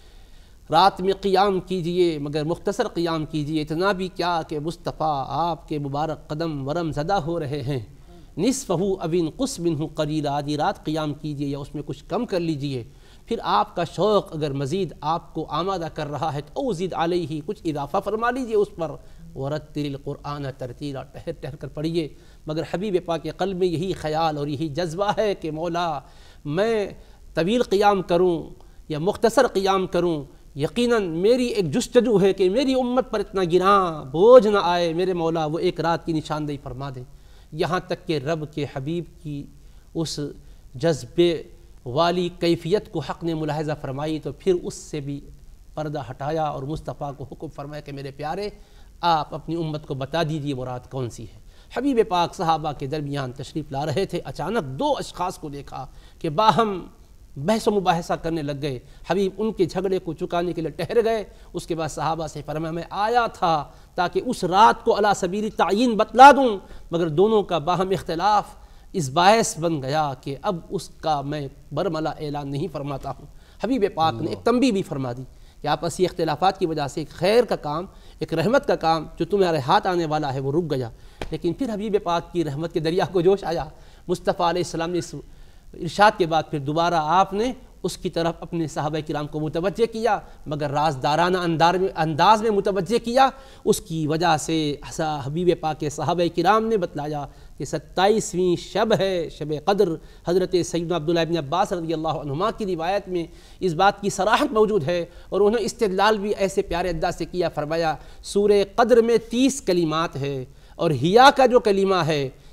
رات میں قیام کیجئے مگر مختصر قیام کیجئے۔ اتنا بھی کیا کہ مصطفیٰ آپ کے مبارک قدم ورم زدہ ہو رہے ہیں، نصفہ او انقص منہ قلیلا، آدھی رات قیام کیجئے یا اس میں کچھ کم کر لیجئے۔ پھر آپ کا شوق اگر مزید آپ کو آمادہ کر رہا ہے تو اوزد علیہ، کچھ اضافہ فرما لیجئے اس پر۔ ورتل القرآن ترتیلا، ٹہر ٹہر کر پڑھیے۔ مگر حبیب پاک کے قلب میں یہی خیال اور یہی جذبہ ہے کہ مولا میں طویل قیام کروں یا مختصر قیام کروں، یقیناً میری ایک جستجو ہے کہ میری امت پر اتنا گراں بوجھ نہ آئے، میرے مولا وہ ایک رات کی نشاندہی فرما دیں۔ یہاں تک کہ رب کے حبیب کی اس جذبے والی کیفیت کو حق نے ملاحظہ فرمائی تو پھر اس سے بھی پردہ ہٹایا اور مصطفیٰ کو حکم فرمایا کہ میرے پیارے آپ اپنی امت کو بتا دیجئے وہ رات کون سی ہے۔ حبیب پاک صحابہ کے درمیان تشریف لا رہے تھے، اچانک دو اشخاص کو دیکھا کہ باہم بحث و مباحثہ کرنے لگ گئے۔ حبیب ان کے جھگڑے کو چکانے کے لیے ٹہر گئے۔ اس کے بعد صحابہ سے فرمایا میں آیا تھا تاکہ اس رات کو علی سبیل تعیین بتلا دوں، مگر دونوں کا باہم اختلاف اس باعث بن گیا کہ اب اس کا میں برملا اعلان نہیں فرماتا ہوں۔ حبیب پاک نے ایک تنبیہ بھی فرما دی کہ آپسی اختلافات کی وجہ سے ایک خیر کا کام، ایک رحمت کا کام جو تمہارے ہاتھ آنے والا ہے وہ رک گیا۔ لیکن پھر حبیب پاک کی رحمت کے دریا کو جوش آیا۔ مصطفیٰ علیہ السلام نے اس ارشاد کے بعد پھر دوبارہ آپ نے اس کی طرف اپنے صحابہ کرام کو متوجہ کیا، مگر رازدارانہ انداز میں متوجہ کیا۔ اس کی وجہ سے حبیب پاک کے صحابہ کرام نے بتلایا کہ ستائیسویں شب ہے، شب قدر۔ حضرت سیدنا عبداللہ ابن عباس رضی اللہ عنہما کی روایت میں اس بات کی صراحت موجود ہے، اور انہوں نے استدلال بھی ایسے پیارے انداز سے کیا۔ فرمایا سورہ قدر میں تیس کلمات ہے، اور ہیا کا جو کلمہ ہے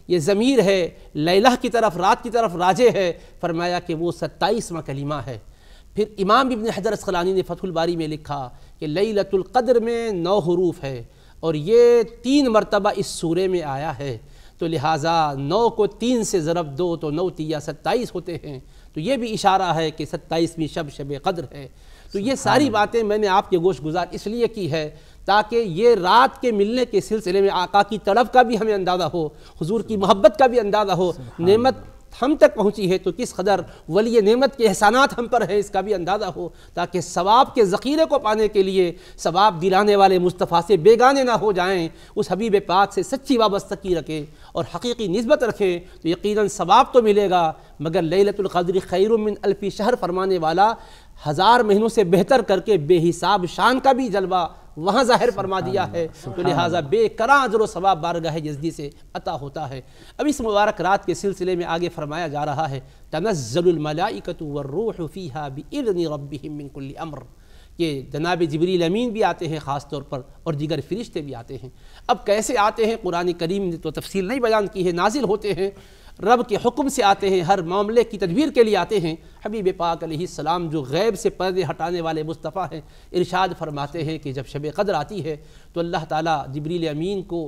یہ ضمیر ہے لیلہ کی طرف، رات کی طرف راجع ہے، فرمایا کہ وہ ستائیسواں کلمہ ہے۔ پھر امام ابن حجر اسقلانی نے فتح الباری میں لکھا کہ لیلۃ القدر میں نو حروف ہے اور یہ تین مرتبہ اس سورے میں آیا ہے، تو لہٰذا نو کو تین سے ضرب دو تو نو تیا ستائیس ہوتے ہیں، تو یہ بھی اشارہ ہے کہ ستائیسویں شب شب قدر ہے۔ تو یہ ساری باتیں میں نے آپ کے گوش گزار اس لیے کی ہے تاکہ یہ رات کے ملنے کے سلسلے میں آقا کی طلب کا بھی ہمیں اندازہ ہو، حضور کی محبت کا بھی اندازہ ہو، نعمت ہم تک پہنچی ہے تو کس قدر ولی نعمت کے احسانات ہم پر ہے اس کا بھی اندازہ ہو، تاکہ ثواب کے ذخیرے کو پانے کے لیے ثواب دلانے والے مصطفیٰ سے بیگانے نہ ہو جائیں، اس حبیب پاک سے سچی وابستگی رکھیں اور حقیقی نسبت رکھیں تو یقیناً ثواب تو ملے گا، مگر لیلۃ القدر خیر من الف شہر فرمانے والا ہزار مہینوں سے بہتر کر کے بے حساب شان کا بھی جلوہ وہاں ظاہر فرما دیا ہے، تو لہٰذا بے کرا اجر و ثواب بارگاہ جزدی سے عطا ہوتا ہے۔ اب اس مبارک رات کے سلسلے میں آگے فرمایا جا رہا ہے تنزل الملائکۃ والروح فیہا بإذن ربہم من کل امر، کہ جناب جبریل امین بھی آتے ہیں خاص طور پر اور دیگر فرشتے بھی آتے ہیں۔ اب کیسے آتے ہیں قرآن کریم نے تو تفصیل نہیں بیان کی ہے، نازل ہوتے ہیں رب کے حکم سے آتے ہیں، ہر معاملے کی تدبیر کے لیے آتے ہیں۔ حبیب پاک علیہ السلام جو غیب سے پردے ہٹانے والے مصطفیٰ ہیں، ارشاد فرماتے ہیں کہ جب شب قدر آتی ہے تو اللہ تعالیٰ جبریل امین کو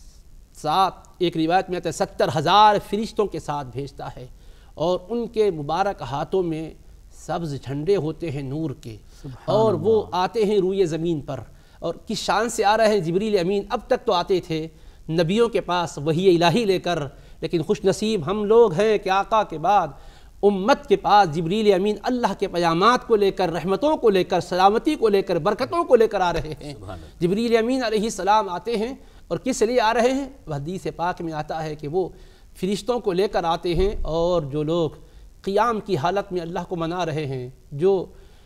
سات ایک روایت میں آتا ہے ستر ہزار فرشتوں کے ساتھ بھیجتا ہے، اور ان کے مبارک ہاتھوں میں سبز جھنڈے ہوتے ہیں نور کے، اور وہ آتے ہیں روئے زمین پر۔ اور کس شان سے آ رہے ہیں جبریل امین؟ اب تک تو آتے تھے نبیوں کے پاس وحی الہی لے کر، لیکن خوش نصیب ہم لوگ ہیں کہ آقا کے بعد امت کے پاس جبریل امین اللہ کے پیامات کو لے کر، رحمتوں کو لے کر، سلامتی کو لے کر، برکتوں کو لے کر آ رہے ہیں۔ جبریل امین علیہ السلام آتے ہیں اور کس لیے آ رہے ہیں؟ حدیث پاک میں آتا ہے کہ وہ فرشتوں کو لے کر آتے ہیں، اور جو لوگ قیام کی حالت میں اللہ کو منا رہے ہیں، جو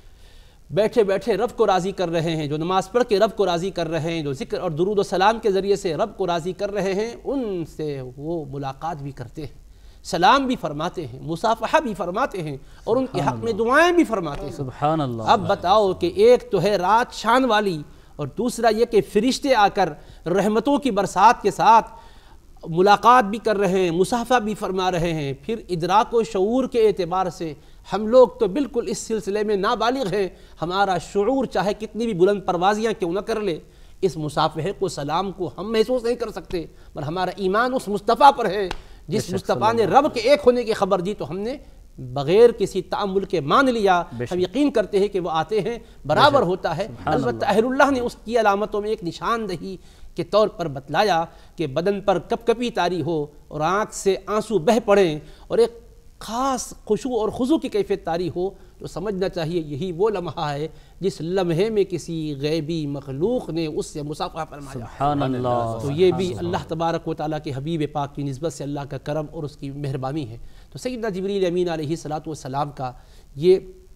بیٹھے بیٹھے رب کو راضی کر رہے ہیں، جو نماز پڑھ کے رب کو راضی کر رہے ہیں، جو ذکر اور درود و سلام کے ذریعے سے رب کو راضی کر رہے ہیں، ان سے وہ ملاقات بھی کرتے ہیں، سلام بھی فرماتے ہیں، مصافحہ بھی فرماتے ہیں، اور ان کے حق میں دعائیں بھی فرماتے ہیں۔ سبحان اللہ۔ اب بتاؤ کہ ایک تو ہے رات شان والی، اور دوسرا یہ کہ فرشتے آ کر رحمتوں کی برسات کے ساتھ ملاقات بھی کر رہے ہیں، مصافحہ بھی فرما رہے ہیں۔ پھر ادراک و شعور کے اعتبار سے ہم لوگ تو بالکل اس سلسلے میں نابالغ ہیں، ہمارا شعور چاہے کتنی بھی بلند پروازیاں کیوں نہ کر لے، اس مصافحے کو، سلام کو ہم محسوس نہیں کر سکتے، پر ہمارا ایمان اس مصطفیٰ پر ہے جس مصطفیٰ نے رب کے ایک ہونے کی خبر دی، تو ہم نے بغیر کسی تعامل کے مان لیا، ہم یقین کرتے ہیں کہ وہ آتے ہیں، برابر ہوتا ہے۔ البتہ اہل اللہ نے اس کی علامتوں میں ایک نشاندہی کے طور پر بتلایا کہ بدن پر کپ کپی طاری ہو اور آنکھ سے آنسو بہہ پڑیں اور ایک خاص خشوع اور خضوع کی کیفیت طاری ہو، تو سمجھنا چاہیے یہی وہ لمحہ ہے جس لمحے میں کسی غیبی مخلوق نے اس سے مصافحہ فرمایا۔ سبحان اللہ۔ تو یہ بھی اللہ تبارک و تعالیٰ کے حبیب پاک کی نسبت سے اللہ کا کرم اور اس کی مہربانی ہے۔ تو سیدنا جبریل امین علیہ الصلوۃ والسلام کا یہ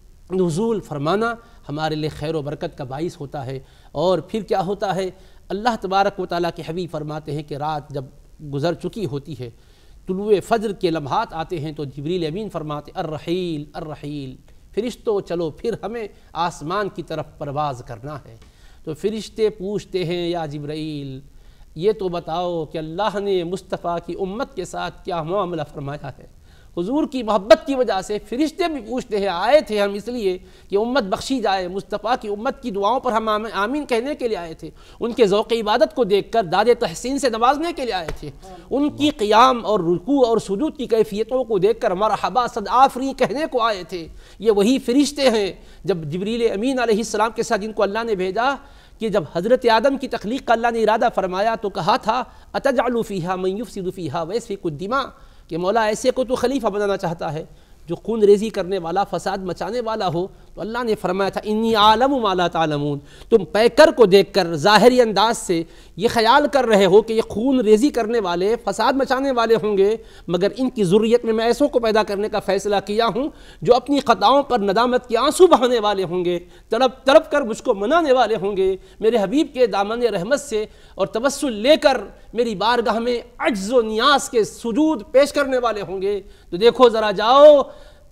نزول فرمانا ہمارے لیے خیر و برکت کا باعث ہوتا ہے۔ اور پھر کیا ہوتا ہے؟ اللہ تبارک و تعالیٰ کے حبیب فرماتے ہیں کہ رات جب گزر چکی ہوتی ہے، طلوع فجر کے لمحات آتے ہیں، تو جبریل امین فرماتے الرحیل الرحیل، فرشتوں چلو پھر ہمیں آسمان کی طرف پرواز کرنا ہے۔ تو فرشتے پوچھتے ہیں یا جبرائیل یہ تو بتاؤ کہ اللہ نے مصطفیٰ کی امت کے ساتھ کیا معاملہ فرمایا ہے؟ حضور کی محبت کی وجہ سے فرشتے بھی پوچھتے ہیں، آئے تھے ہم اس لیے کہ امت بخشی جائے، مصطفیٰ کی امت کی دعاؤں پر ہم آمین کہنے کے لیے آئے تھے، ان کے ذوق عبادت کو دیکھ کر داد تحسین سے نوازنے کے لیے آئے تھے، ان کی قیام اور رکوع اور سجود کی کیفیتوں کو دیکھ کر مرحبا صد آفرین کہنے کو آئے تھے۔ یہ وہی فرشتے ہیں جب جبریل امین علیہ السلام کے ساتھ جن کو اللہ نے بھیجا، کہ جب حضرت آدم کی تخلیق کا اللہ نے ارادہ فرمایا تو کہا تھا اتجعل فیہا من یفسد فیہا ویسفک الدماء، کہ مولا ایسے کو تو خلیفہ بنانا چاہتا ہے جو خون ریزی کرنے والا، فساد مچانے والا ہو۔ تو اللہ نے فرمایا تھا انی عالم ما لا تعلمون، تم پیکر کو دیکھ کر ظاہری انداز سے یہ خیال کر رہے ہو کہ یہ خون ریزی کرنے والے، فساد مچانے والے ہوں گے، مگر ان کی ذریت میں میں ایسوں کو پیدا کرنے کا فیصلہ کیا ہوں جو اپنی خطاؤں پر ندامت کے آنسو بہانے والے ہوں گے، تڑپ تڑپ کر مجھ کو منانے والے ہوں گے، میرے حبیب کے دامن رحمت سے اور توسل لے کر میری بارگاہ میں عجز و نیاز کے سجود پیش کرنے والے ہوں گے۔ تو دیکھو ذرا جاؤ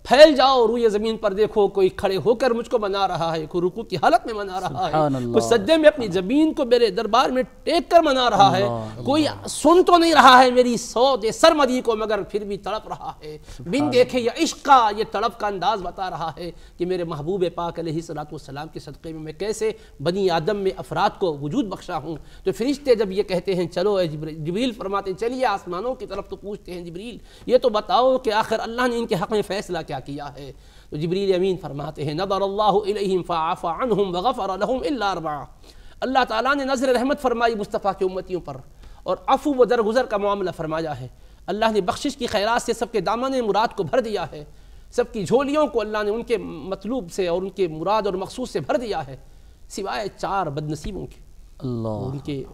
پھیل جاؤ روئے زمین پر، دیکھو کوئی کھڑے ہو کر مجھ کو منا رہا ہے، کوئی رکوع کی حالت میں منا رہا ہے، کوئی سجدے میں اپنی زمین کو میرے دربار میں ٹیک کر منا رہا ہے، کوئی سن تو نہیں رہا ہے میری صوت سرمدی کو مگر پھر بھی تڑپ رہا ہے، بن دیکھے یہ عشق کا یہ تڑپ کا انداز بتا رہا ہے کہ میرے محبوب پاک علیہ الصلوۃ والسلام کے صدقے میں میں کیسے بنی آدم میں افراد کو وجود بخشا ہوں۔ تو فرشتے جب یہ کہتے ہیں چلو اے جبریل، جبریل فرماتے ہیں چلیے آسمانوں کی طرف، تو پوچھتے ہیں جبریل یہ تو بتاؤ کہ آخر اللہ نے ان کے حق میں فیصلہ کیا کیا ہے؟ تو جبریل امین فرماتے ہیں نظر اللہ الیہم فعفى عنہم وغفر لہم الا اربعہ، اللہ تعالیٰ نے نظر رحمت فرمائی مصطفیٰ کے امتیوں پر اور عفو و درگزر کا معاملہ فرمایا ہے، اللہ نے بخشش کی خیرات سے سب کے دامن مراد کو بھر دیا ہے، سب کی جھولیوں کو اللہ نے ان کے مطلوب سے اور ان کے مراد اور مقصود سے بھر دیا ہے، سوائے چار بد نصیبوں کے۔ اللہ ان کے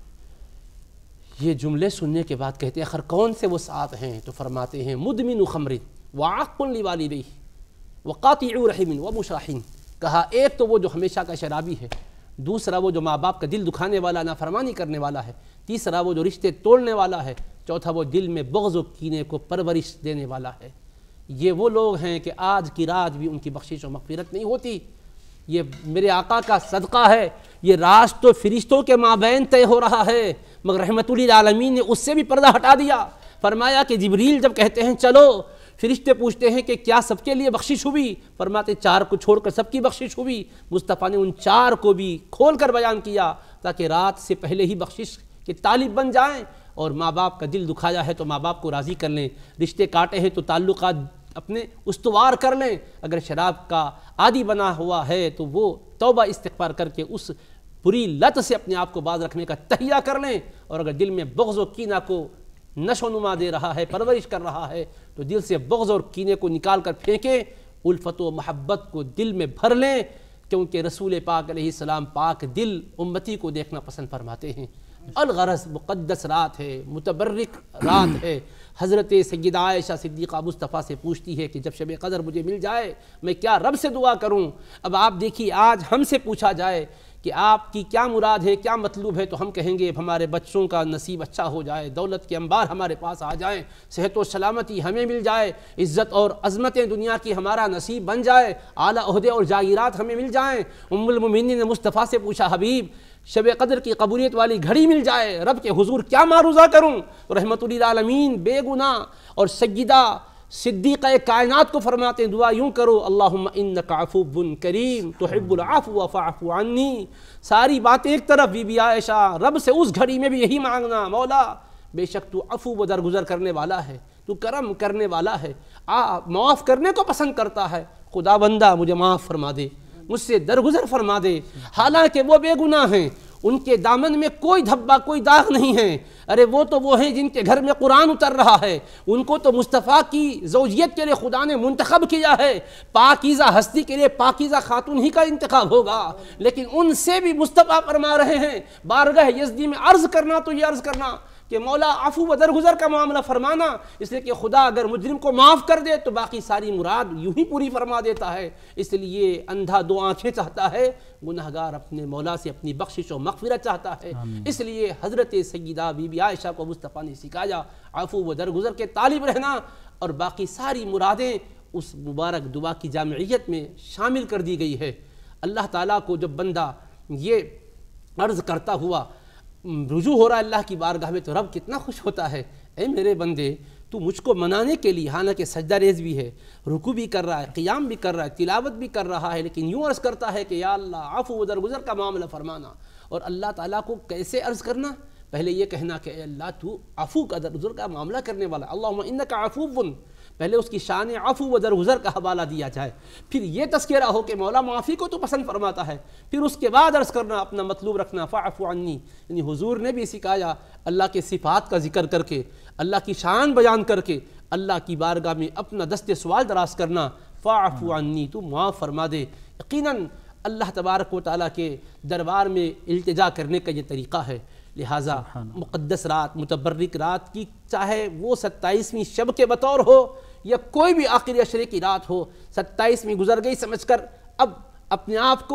یہ جملے سننے کے بعد کہتے ہیں آخر کون سے وہ سات ہیں؟ تو فرماتے ہیں مدمن خمر وعاق لوالدیہ وقاطع رحم ومشاحن، کہا ایک تو وہ جو ہمیشہ کا شرابی ہے، دوسرا وہ جو ماں باپ کا دل دکھانے والا نافرمانی کرنے والا ہے، تیسرا وہ جو رشتے توڑنے والا ہے، چوتھا وہ دل میں بغض و کینے کو پرورش دینے والا ہے۔ یہ وہ لوگ ہیں کہ آج کی رات بھی ان کی بخشش و مغفرت نہیں ہوتی۔ یہ میرے آقا کا صدقہ ہے، یہ راز تو فرشتوں کے مابین طے ہو رہا ہے، مگر رحمت للعالمین نے اس سے بھی پردہ ہٹا دیا، فرمایا کہ جبریل جب کہتے ہیں چلو، فرشتے پوچھتے ہیں کہ کیا سب کے لیے بخشش ہوئی؟ فرماتے چار کو چھوڑ کر سب کی بخشش ہوئی۔ مصطفیٰ نے ان چار کو بھی کھول کر بیان کیا تاکہ رات سے پہلے ہی بخشش کے طالب بن جائیں، اور ماں باپ کا دل دکھایا ہے تو ماں باپ کو راضی کر لیں، رشتے کاٹے ہیں تو تعلقات اپنے استوار کر لیں، اگر شراب کا عادی بنا ہوا ہے تو وہ توبہ استغفار کر کے اس بری لت سے اپنے آپ کو باز رکھنے کا تہیہ کر لیں، اور اگر دل میں بغض و کینہ کو نشو و نما دے رہا ہے، پرورش کر رہا ہے، تو دل سے بغض اور کینے کو نکال کر پھینکیں، الفت و محبت کو دل میں بھر لیں، کیونکہ رسول پاک علیہ السلام پاک دل امتی کو دیکھنا پسند فرماتے ہیں۔ الغرض مقدس رات ہے، متبرک رات ہے۔ حضرت سیدہ عائشہ صدیقہ مصطفیٰ سے پوچھتی ہے کہ جب شب قدر مجھے مل جائے میں کیا رب سے دعا کروں؟ اب آپ دیکھیے آج ہم سے پوچھا جائے کہ آپ کی کیا مراد ہے، کیا مطلوب ہے، تو ہم کہیں گے ہمارے بچوں کا نصیب اچھا ہو جائے، دولت کے انبار ہمارے پاس آ جائیں، صحت و سلامتی ہمیں مل جائے، عزت اور عظمتیں دنیا کی ہمارا نصیب بن جائے، اعلیٰ عہدے اور جاگیرات ہمیں مل جائیں۔ ام المؤمنین نے مصطفیٰ سے پوچھا حبیب شب قدر کی قبولیت والی گھڑی مل جائے، رب کے حضور کیا معروضہ کروں؟ تو رحمت للعالمین بے گناہ اور سیدہ صدیقہ کائنات کو فرماتے ہیں دعا یوں کرو اللہم انک عفو کریم تحب العفو فاعف عنی۔ ساری باتیں ایک طرف، بی بی عائشہ رب سے اس گھڑی میں بھی یہی مانگنا، مولا بے شک تو عفو و درگزر کرنے والا ہے، تو کرم کرنے والا ہے، آ معاف کرنے کو پسند کرتا ہے، خدا بندہ مجھے معاف فرما دے، مجھ سے درگزر فرما دے۔ حالانکہ وہ بے گناہ ہیں، ان کے دامن میں کوئی دھبا کوئی داغ نہیں ہے، ارے وہ تو وہ ہیں جن کے گھر میں قرآن اتر رہا ہے، ان کو تو مصطفیٰ کی زوجیت کے لیے خدا نے منتخب کیا ہے، پاکیزہ ہستی کے لیے پاکیزہ خاتون ہی کا انتخاب ہوگا، لیکن ان سے بھی مصطفیٰ فرما رہے ہیں بارگاہ یزدی میں عرض کرنا تو یہ عرض کرنا کہ مولا عفو و درگزر کا معاملہ فرمانا، اس لیے کہ خدا اگر مجرم کو معاف کر دے تو باقی ساری مراد یوں ہی پوری فرما دیتا ہے، اس لیے اندھا دو آنکھیں چاہتا ہے، گناہگار اپنے مولا سے اپنی بخشش و مغفرت چاہتا ہے۔ اس لیے حضرت سیدہ بی بی عائشہ کو مصطفیٰ نے سکھایا عفو و درگزر کے طالب رہنا، اور باقی ساری مرادیں اس مبارک دعا کی جامعیت میں شامل کر دی گئی ہے۔ اللہ تعالیٰ کو جب بندہ یہ عرض کرتا ہوا رجوع ہو رہا ہے اللہ کی بارگاہ میں تو رب کتنا خوش ہوتا ہے، اے میرے بندے تو مجھ کو منانے کے لیے، حالانکہ سجدہ ریز بھی ہے، رکوع بھی کر رہا ہے، قیام بھی کر رہا ہے، تلاوت بھی کر رہا ہے، لیکن یوں عرض کرتا ہے کہ یا اللہ عفو و درگزر کا معاملہ فرمانا۔ اور اللہ تعالیٰ کو کیسے عرض کرنا؟ پہلے یہ کہنا کہ اے اللہ تو عفو کا درگزر کا معاملہ کرنے والا، اللہم انک عفو، پہلے اس کی شان عفو و درگزر کا حوالہ دیا جائے، پھر یہ تذکرہ ہو کہ مولا معافی کو تو پسند فرماتا ہے، پھر اس کے بعد عرض کرنا اپنا مطلوب رکھنا فاعف عنی، یعنی حضور نے بھی سکھایا اللہ کے صفات کا ذکر کر کے، اللہ کی شان بیان کر کے اللہ کی بارگاہ میں اپنا دست سوال دراز کرنا، فاعف عنی تو معاف فرما دے۔ یقیناً اللہ تبارک و تعالیٰ کے دربار میں التجا کرنے کا یہ طریقہ ہے، لہٰذا مقدس رات متبرک رات کی چاہے وہ ستائیسویں شب کے بطور ہو یا کوئی بھی آخری عشرے کی رات ہو، ستائیسویں گزر گئی سمجھ کر اب اپنے آپ کو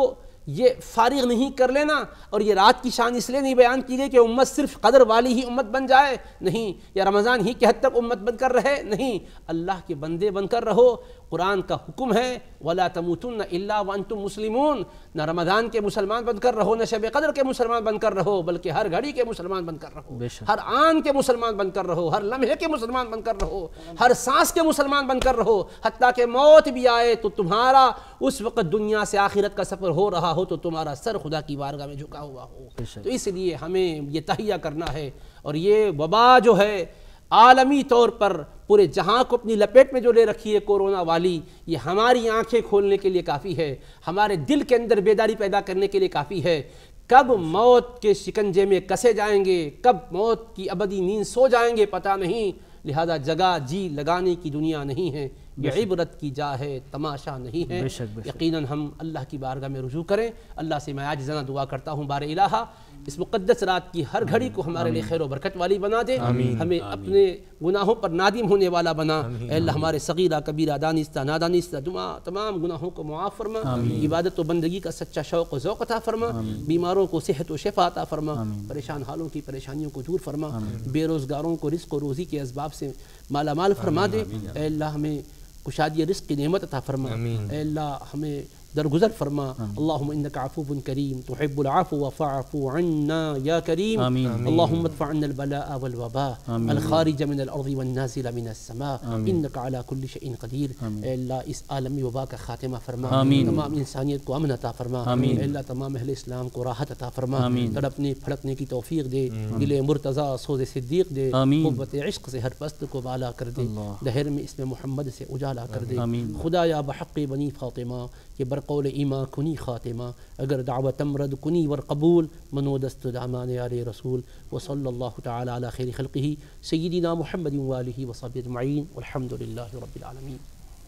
یہ فارغ نہیں کر لینا. اور یہ رات کی شان اس لیے نہیں بیان کی گئی کہ امت صرف قدر والی ہی امت بن جائے, نہیں, یا رمضان ہی کے حد تک امت بن کر رہے, نہیں, اللہ کے بندے بن کر رہو. قرآن کا حکم ہے وَلَا تَمُوتُنَّ إِلَّا وَأَنْتُمْ مُسْلِمُونَ, نہ رمضان کے مسلمان بن کر رہو, نہ شب قدر کے مسلمان بن کر رہو, بلکہ ہر گھڑی کے مسلمان بن کر رہو, ہر آن کے مسلمان بن کر رہو, ہر لمحے کے مسلمان بن کر رہو, ہر سانس کے مسلمان بن کر رہو, حتیٰ کہ موت بھی آئے تو تمہارا اس وقت دنیا سے آخرت کا سفر ہو رہا ہو تو تمہارا سر خدا کی بارگاہ میں جھکا ہوا ہو. تو اس لیے ہمیں یہ تہیہ کرنا ہے. اور یہ وبا جو ہے عالمی طور پر پورے جہاں کو اپنی لپیٹ میں جو لے رکھی ہے کورونا والی, یہ ہماری آنکھیں کھولنے کے لیے کافی ہے, ہمارے دل کے اندر بیداری پیدا کرنے کے لیے کافی ہے. کب موت کے شکنجے میں کسے جائیں گے, کب موت کی ابدی نیند سو جائیں گے پتہ نہیں. لہذا جگہ جی لگانے کی دنیا نہیں ہے, یہ عبرت کی جا ہے, تماشا نہیں ہے. یقیناً ہم اللہ کی بارگاہ میں رجوع کریں. اللہ سے میں عاجزانہ دعا کرتا ہوں بار الہا اس مقدس رات کی ہر گھڑی کو ہمارے لیے خیر و برکت والی بنا دے, ہمیں اپنے گناہوں پر نادم ہونے والا بنا. اے اللہ ہمارے صغیرہ کبیرہ دانستہ نادانستہ تمام گناہوں کو معاف فرما, عبادت و بندگی کا سچا شوق و ذوق عطا فرما, بیماروں کو صحت و شفا عطا فرما, پریشان حالوں کی پریشانیوں کو دور فرما, بے روزگاروں کو رزق و روزی کے اسباب سے مالا مال فرما دے. اے اللہ ہمیں کشادی رزق کی نعمت عطا فرما, اے اللہ ہمیں درگزر فرما. اللہم انکا عفو کریم تحب العفو فاعف عنا یا کریم. اللہم ادفع عنا البلاء والوباء الخارج من الارض والنازل من السماء انکا علی کل شیء قدیر. اے اللہ اس عالمی وبا کا خاتمہ فرما, تمام انسانیت کو امن عطا فرما. اے اللہ تمام اہل اسلام کو راحت عطا فرما, تڑپنے پھڑکنے کی توفیق دے, دل مرتضی سوز صدیق دے, قوت عشق سے ہر پست کو بالا کر دے, دہر میں اسم محمد سے اجالا کر دے. خدایا بحق بنی فاطمہ کہ برقول ایما کنی خاتمہ, اگر دعوت امرد کنی ور قبول, منودست دامان علی رسول. وصلی اللہ تعالی علی خیر خلقہ سیدنا محمد وآلہ وصحبہ اجمعین والحمد للہ رب العالمین.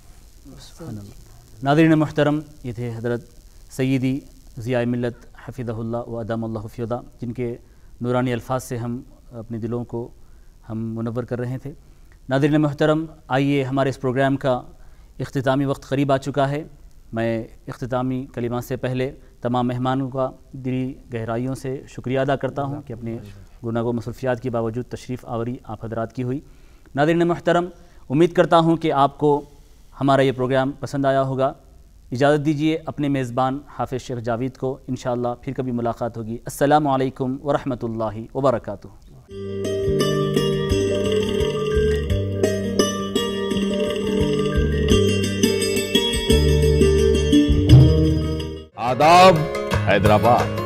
ناظرین محترم, یہ تھے حضرت سیدی ضیاء ملت حفظہ اللہ و ادام اللہ فیضہ, جن کے نورانی الفاظ سے ہم اپنے دلوں کو ہم منور کر رہے تھے. ناظرین محترم, آئیے ہمارے اس پروگرام کا اختتامی وقت قریب آ چکا ہے. میں اختتامی کلمات سے پہلے تمام مہمانوں کا دلی گہرائیوں سے شکریہ ادا کرتا ہوں کہ اپنے گناہ و مصروفیات کے باوجود تشریف آوری آپ حضرات کی ہوئی. ناظرین محترم, امید کرتا ہوں کہ آپ کو ہمارا یہ پروگرام پسند آیا ہوگا. اجازت دیجیے اپنے میزبان حافظ شیخ جاوید کو, انشاءاللہ پھر کبھی ملاقات ہوگی. السلام علیکم ورحمۃ اللہ وبرکاتہ. آداب حیدرآباد.